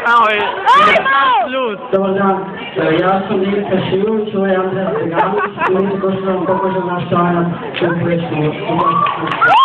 Dobar dan, ja sam Mirka Šivović, ovo je Andreja Steganović, i mi se došli vam pokažem naš članak u Plešnu.